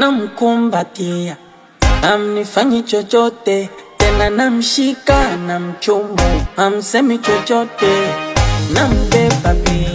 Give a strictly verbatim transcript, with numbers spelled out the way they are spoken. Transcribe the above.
namkumbatia, amnifanyi chochote, tena namshika na mchumbo, amsemi chochote, nambeba pia.